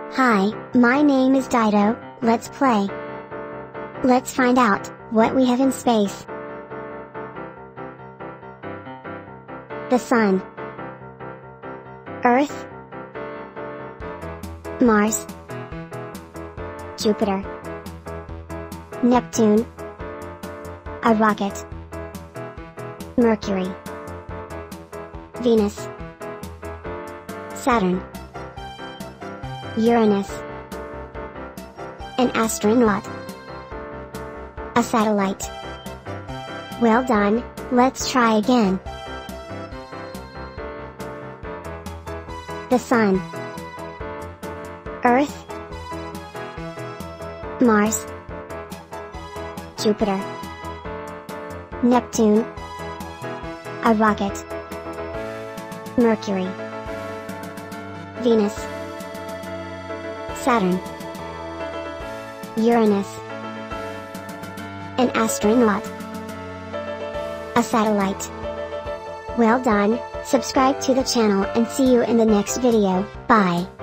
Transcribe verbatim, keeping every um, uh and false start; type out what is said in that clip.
Hi, my name is Dido, let's play. Let's find out what we have in space. The Sun, Earth, Mars, Jupiter, Neptune, a rocket, Mercury, Venus, Saturn, Uranus, an astronaut, a satellite. Well done, let's try again. The Sun, Earth, Mars, Jupiter, Neptune, a rocket, Mercury, Venus, Saturn, Uranus, an astronaut, a satellite. Well done, subscribe to the channel and see you in the next video, bye.